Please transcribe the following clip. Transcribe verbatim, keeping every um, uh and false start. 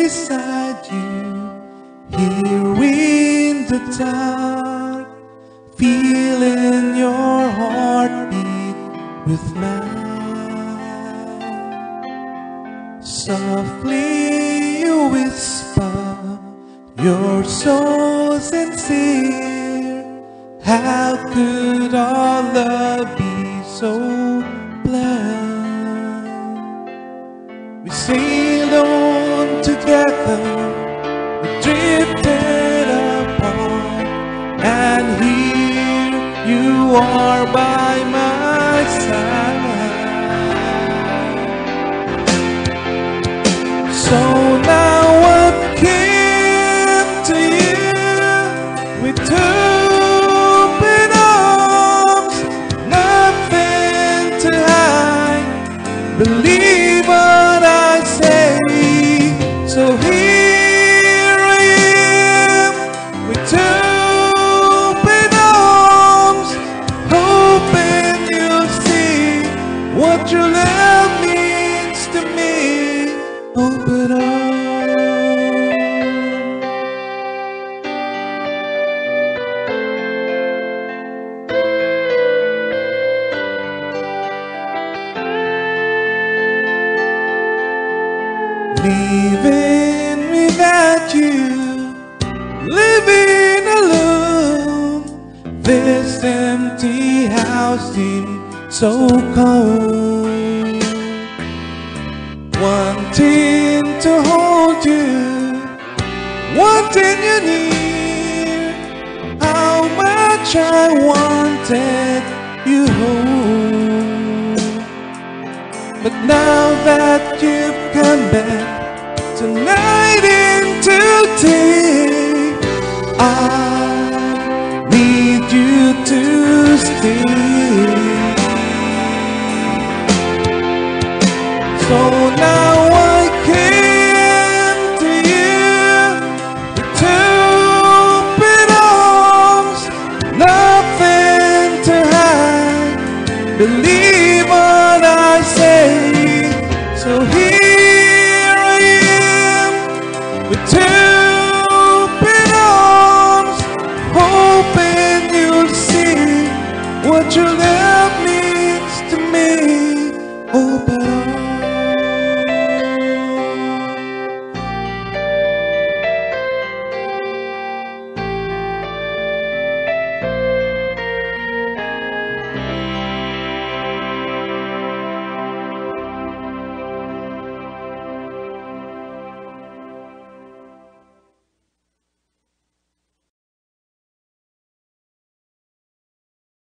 beside you, here in the dark, feeling your heartbeat with mine. Softly you whisper, you're so sincere. How could our love be so blind? We sailed on together, we drifted apart, and here you are by my side. So now I came to you with open arms, nothing to hide. Believe what I say. So here I am with open arms, hoping you'll see what your love means to me. Open arms. Leaving without you, living alone. This empty house seems so cold. Wanting to hold you, wanting you near. How much I wanted you home. But now that you've come back, tonight into day, I need you to stay. So now